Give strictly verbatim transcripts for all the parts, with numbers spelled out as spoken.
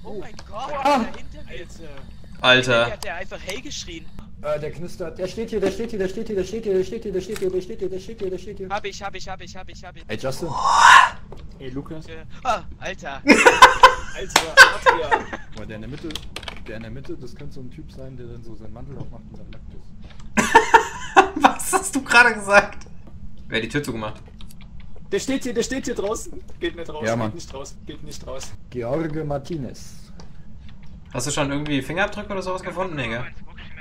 Oh mein Gott, Ah. der hinter mir. Alter. Der hat der einfach hey geschrien. Äh, der knistert. Der steht hier, der steht hier, der steht hier, der steht hier, der steht hier, der steht hier, der steht hier, der steht hier, der steht hier. Hab ich, hab ich, hab ich, hab ich, hab ich. Ey, Justin. Ey, Lukas. Ah, Alter. Alter, Adrian. Aber der in der Mitte, der in der Mitte, das könnte so ein Typ sein, der dann so seinen Mantel aufmacht und dann nackt ist. Was hast du gerade gesagt? Wer hat die Tür zugemacht? Der steht hier, der steht hier draußen. Geht nicht raus, Ja, Mann. geht nicht raus, geht nicht raus. George Martinez. Hast du schon irgendwie Fingerabdrücke oder sowas gefunden? Nee, gell?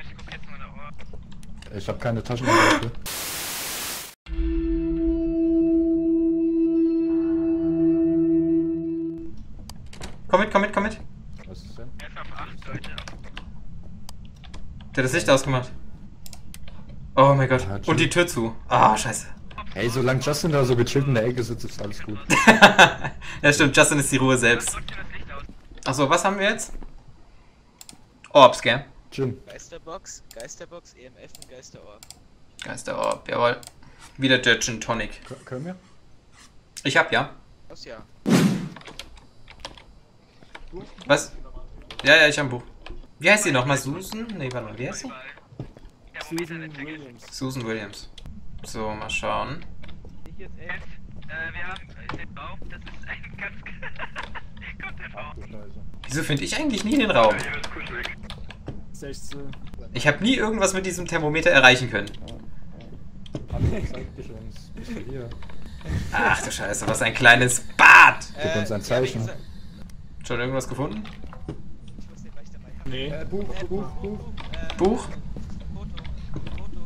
Ich habe keine Taschenlampe. Komm mit, komm mit, komm mit. Was ist denn? Der hat das Licht ausgemacht. Oh mein Gott. Ja, Und die Tür zu. Ah, scheiße. Ey, solange Justin da so gechillt in der Ecke sitzt, ist alles gut. Ja stimmt, Justin ist die Ruhe selbst. Achso, was haben wir jetzt? Orbs, gell? Jim. Geisterbox, Geisterbox, E M F und Geisterorb. Geisterorb, jawohl. Wieder der Gin Tonic. K können wir? Ich hab ja. Was ja. Was? Ja, ja, ich hab ein Buch. Wie heißt die nochmal? Susan? Nee, warte mal, wie heißt sie? Susan Williams. Susan Williams. So, mal schauen. Hier ist elf. Äh, wir haben den Baum, das ist ein ganz... Kommt der Ach Baum. du Scheiße. Wieso finde ich eigentlich nie den Raum? sechzehn. Ich habe nie irgendwas mit diesem Thermometer erreichen können. Hallo, zeig dich uns. Bist du hier? Ach du Scheiße, was ein kleines Bad! Gib uns ein Zeichen. Schon irgendwas gefunden? Ich muss den gleich dabei haben. Nee. Äh, Buch, Buch, Buch. Äh, Buch? Foto. Foto.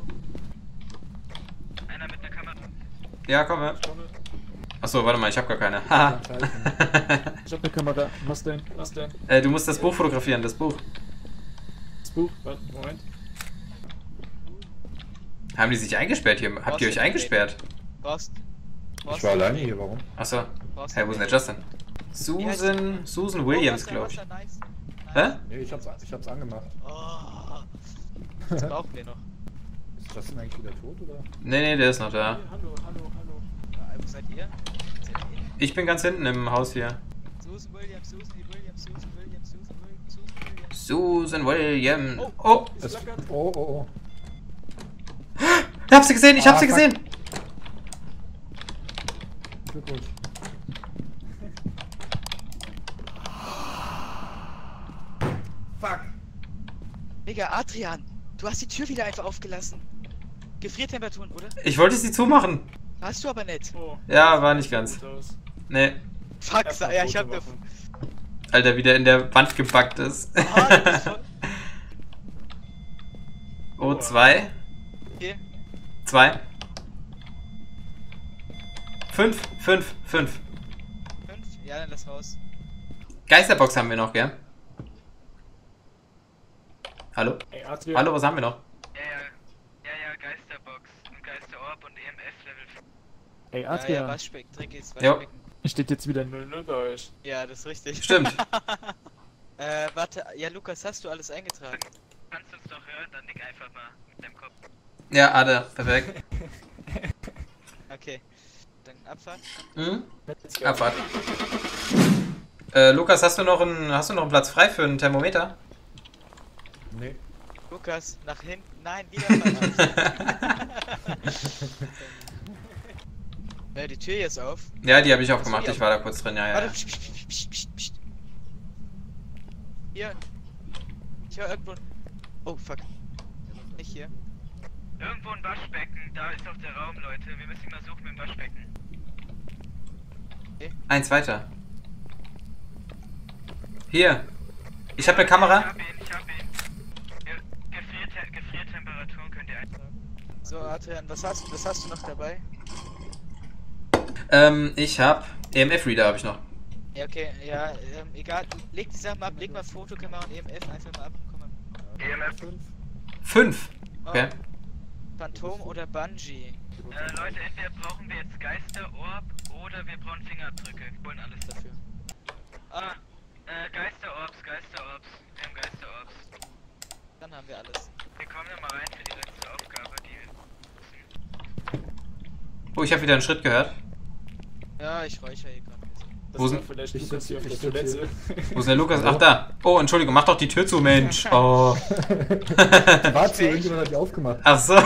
Einer mit einer Kamera. Ja, komm, ja. Achso, warte mal, ich habe gar keine. Haha. Ein Zeichen. Ich hab eine Kamera. Was denn? Was denn? äh, du musst das Buch fotografieren, das Buch. Das Buch. Warte, Moment. Haben die sich eingesperrt hier? Habt ihr euch eingesperrt? Post. Ich war alleine hier, warum? Achso. Post. Hey, wo ist denn der Justin? Susan, Susan Williams, Oh, glaube Wasser, ich. Wasser, nice. Hä? Nee, ich hab's, ich hab's angemacht. Oh. Das brauchen wir noch. Ist Justin eigentlich wieder tot, oder? Nee, nee, der ist noch da. Hallo, hallo, hallo. Äh, Wo seid ihr? Seid ihr? Ich bin ganz hinten im Haus hier. Susan Williams, Susan Williams, Susan Williams, Susan Williams, Susan Williams. Susan Williams. Oh. Oh! Es, oh, oh, oh. Ich hab sie gesehen, ich hab Ah, sie fuck. gesehen! Glückwunsch. Fuck. Digga, Adrian, du hast die Tür wieder einfach aufgelassen. Gefriertemperaturen, oder? Ich wollte sie zumachen. Hast du aber nicht. Oh. Ja, war nicht ganz. Sieht aus. Nee. Fuck, Erst sa- mal ja, ich hab Foto ne... machen. Alter, wieder in der Wand gebackt ist. Ah, das ist voll... Oh, zwei. Hier. Zwei. Fünf, fünf, fünf. Fünf? Ja, dann lass raus. Geisterbox haben wir noch, gell? Hallo? Ey, Adrian. Hallo, was haben wir noch? Ja, ja. Ja, ja, Geisterbox und Geisterorb und E M F Level fünf. Ey, Ja, ja, Adrian. Waschbecken, Trinkis, Jo. Waschbecken. Steht jetzt wieder null null bei euch. Ja, das ist richtig. Stimmt. Äh, warte, ja, Lukas, hast du alles eingetragen? Kannst du uns doch hören, dann nick einfach mal mit deinem Kopf. Ja, Ade, perfekt. Okay. Dann Abfahrt. Hm? Let's go. Abfahrt. Äh, Lukas, hast du noch einen, hast du noch einen Platz frei für ein Thermometer? Nee. Lukas, nach hinten. Nein, wieder falsch. äh, die Tür jetzt auf. Ja, die habe ich auch gemacht. Ich war da kurz drin, ja, ja. Warte, ja. pst, pst, pst, pst, pst, pst. Hier. Ich höre irgendwo. Oh, fuck. Nicht hier. Irgendwo ein Waschbecken, da ist doch der Raum, Leute. Wir müssen ihn mal suchen mit dem Waschbecken. Eins weiter. Hier. Ich habe eine Ich Kamera. hab ihn, ich hab ihn. Ge Gefrierte Gefriertemperaturen könnt ihr eintragen. So, Adrian, was hast, was hast du noch dabei? Ähm, ich habe E M F-Reader habe ich noch. Ja, okay, ja, ähm, egal. Leg die Sachen mal ab, leg mal Fotokamera und E M F einfach mal ab. Komm mal. E M F. Fünf. Fünf. Okay. Phantom oder Bungee? Äh, Leute, entweder brauchen wir jetzt Geisterorb oder wir brauchen Fingerabdrücke. Wir wollen alles dafür. Ah, äh, Geisterorbs, Geisterorbs. Wir haben Geisterorbs. Dann haben wir alles. Wir kommen da mal rein für die letzte Aufgabe, die Oh, ich habe wieder einen Schritt gehört. Ja, ich räuchere hier gerade ein bisschen. Das Wo war sind- vielleicht Ich Lukas sitz- hier auf ich der sitz Toilette. Wo ist der Lukas? Ach, da. Oh, Entschuldigung, mach doch die Tür zu, Mensch. Oh. Warte, zu, irgendjemand hat die aufgemacht. Ach so.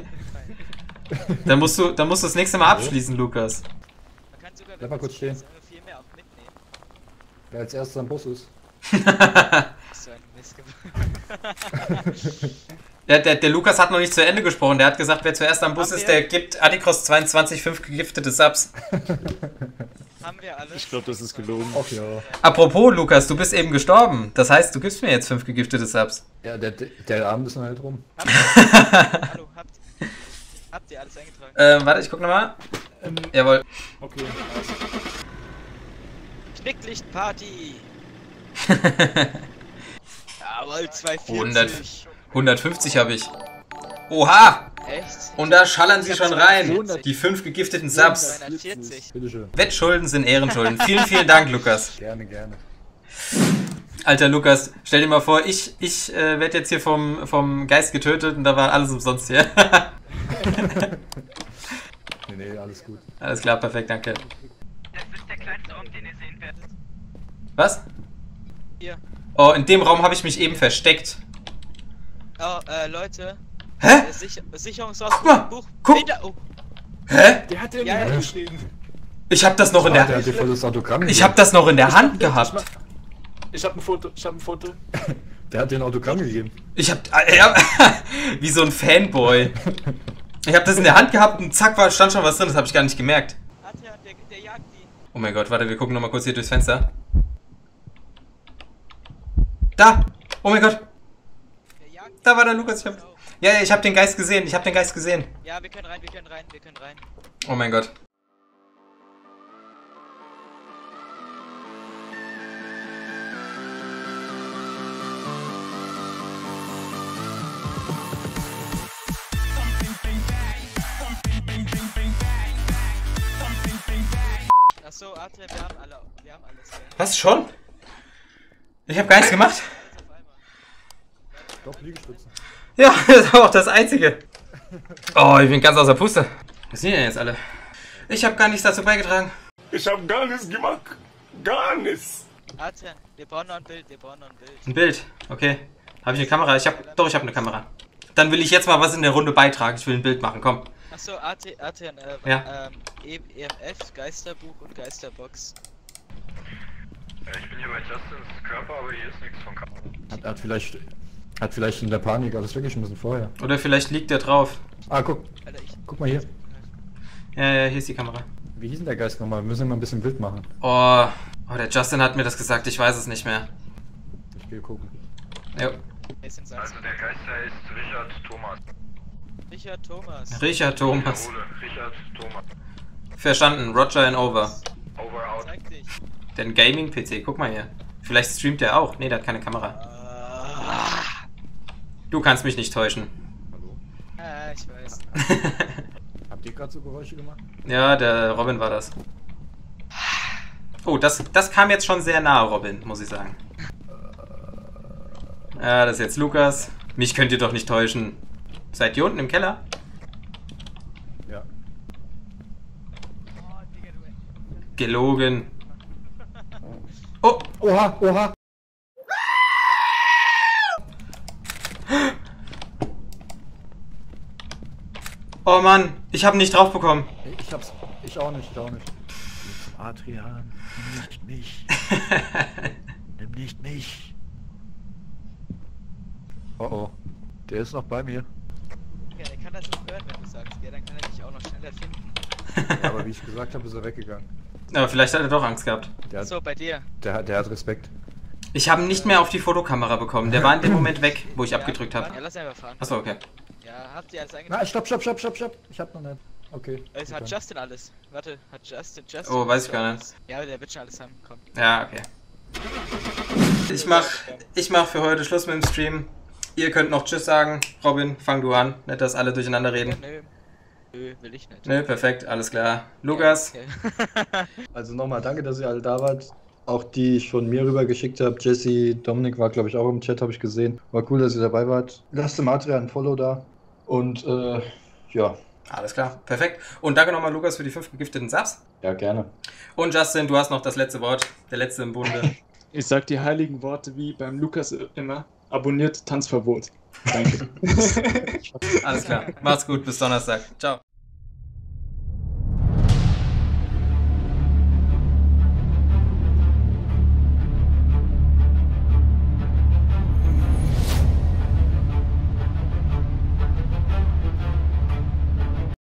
Dann musst du, dann musst du das nächste Mal abschließen, Lukas. Man kann sogar, Bleib mal kurz stehen. viel mehr auch mitnehmen. Wer als erstes am Bus ist. So ein Missgeburt. Der, der, der Lukas hat noch nicht zu Ende gesprochen. Der hat gesagt, wer zuerst am Bus Haben ist, wir- der gibt Adicross zweiundzwanzig fünf gegiftete Subs. Haben wir alles? Ich glaube, das ist gelogen. Ach ja. Apropos, Lukas, du bist eben gestorben. Das heißt, du gibst mir jetzt fünf gegiftete Subs. Ja, der, der Abend ist noch halt rum. Habt ihr, hallo, habt, habt ihr alles eingetragen? Ähm, warte, ich guck nochmal. Ähm, Jawohl. okay. Knicklichtparty! Jawohl, hundert. zweihundertvierzig. hundertfünfzig habe ich. Oha! Echt? Und da schallern sie schon rein. hundert. Die fünf gegifteten Subs. zweihundertvierzig. Bitteschön. Wettschulden sind Ehrenschulden. Vielen, vielen Dank, Lukas. Gerne, gerne. Alter Lukas, stell dir mal vor, ich, ich äh, werde jetzt hier vom, vom Geist getötet und da war alles umsonst hier. Nee, nee, alles gut. Alles klar, perfekt, danke. Das ist der kleinste Raum, den ihr sehen werdet. Was? Hier. Oh, in dem Raum habe ich mich eben versteckt. Oh, äh, Leute. Hä? Äh, Sicher Guck mal, Sicherungsausbuch. Buch. guck. Hinter, oh, Hä? Der hat ja Ja, nicht ja. geschrieben. Ich habe das noch in Der der hat dir voll das Autogramm Ich gegeben. habe das noch in der Hand Ich gehabt. mach- Ich habe ein Foto. Ich habe ein Foto. Der hat dir ein Autogramm gegeben. Ich hab, äh, ja, wie so ein Fanboy. Ich habe das in der Hand gehabt und zack, war, stand schon was drin, das habe ich gar nicht gemerkt. Adrian, der, der jagt die. Oh mein Gott, warte, wir gucken nochmal kurz hier durchs Fenster. Da! Oh mein Gott, Der jagt die. da war der Lukas. Ich hab, ja, ja, ich habe den Geist gesehen, ich habe den Geist gesehen. Ja, wir können rein, wir können rein, wir können rein. Oh mein Gott. Achso, Adrian, wir haben alle, wir haben alles. Ja. Was, schon? Ich habe gar nichts gemacht. Alles auf einmal. Doch, Liegestützen. Ja, das war auch das Einzige. Oh, ich bin ganz außer Puste. Was sind denn jetzt alle? Ich habe gar nichts dazu beigetragen. Ich hab gar nichts gemacht. Gar nichts. Adrian, wir brauchen noch ein Bild, wir brauchen noch ein Bild. Ein Bild, okay. Habe ich eine Kamera? Ich habe, doch, ich habe eine Kamera. Dann will ich jetzt mal was in der Runde beitragen. Ich will ein Bild machen, komm. Achso, Adrian, Adrian äh, Ja. ähm, E M F, Geisterbuch und Geisterbox. Ich bin hier bei Justins Körper, aber hier ist nichts von Kamera. Hat, hat vielleicht... Hat vielleicht in der Panik alles weggeschmissen vorher. Oder vielleicht liegt der drauf. Ah, guck. Alter, ich. Guck mal hier. Ja, ja, hier ist die Kamera. Wie hieß denn der Geist nochmal? Wir müssen ihn mal ein bisschen wild machen. Oh, oh, der Justin hat mir das gesagt, ich weiß es nicht mehr. Ich gehe gucken. Jo. Er ist in Salz. Also der Geister ist Richard Thomas. Richard Thomas. Richard Thomas. Wiederhole, Richard Thomas. Verstanden, Roger and over. Over out. Zeig dich. Den Gaming-P C, guck mal hier. Vielleicht streamt der auch. Nee, der hat keine Kamera. Ah, Du kannst mich nicht täuschen. Hallo? ah, ich weiß. Habt ihr gerade so Geräusche gemacht? Ja, der Robin war das. Oh, das, das kam jetzt schon sehr nahe, Robin, muss ich sagen. Ja, das ist jetzt Lukas. Mich könnt ihr doch nicht täuschen. Seid ihr unten im Keller? Ja. Gelogen. Oh, Oha, oha! oh Mann, ich habe nicht drauf bekommen. Ich hab's. Ich auch nicht, ich auch nicht. Adrian, nimm nicht mich. Nimm nicht mich. Oh oh. Der ist noch bei mir. Ja, der kann das nicht hören, wenn du sagst. Ja, dann kann er dich auch noch schneller finden. Ja, aber wie ich gesagt habe, ist er weggegangen. Aber vielleicht hat er doch Angst gehabt. Der hat, So, bei dir. der, hat- der hat Respekt. Ich habe ihn nicht mehr auf die Fotokamera bekommen. Der war in dem Moment weg, wo ich abgedrückt Ja, habe. lass einfach fahren. Achso, okay. Ja, habt ihr alles eingetragen? Na, stopp, stopp, stopp, stopp, stopp. Ich hab noch nicht. Okay. Es hat super. Justin alles. Warte, hat Justin, Justin. Oh, weiß ich gar nicht. alles? Ja, der wird schon alles haben. Komm. Ja, okay. Ich mach, ich mach für heute Schluss mit dem Stream. Ihr könnt noch Tschüss sagen. Robin, fang du an. Nicht, dass alle durcheinander reden. Nö. Nö, will ich nicht. Nö, perfekt, alles klar. Lukas, Okay. Also nochmal danke, dass ihr alle da wart. Auch die ich von mir rüber geschickt habe. Jesse, Dominik war glaube ich auch im Chat, habe ich gesehen. War cool, dass ihr dabei wart. Lasst dem Adrian ein Follow da. Und äh, ja, Alles klar, perfekt. Und danke nochmal, Lukas, für die fünf gegifteten Subs. Ja, gerne. Und Justin, du hast noch das letzte Wort, der letzte im Bunde. Ich sag die heiligen Worte wie beim Lukas immer. Abonniert Tanzverbot. Danke. Alles klar, macht's gut, bis Donnerstag. Ciao.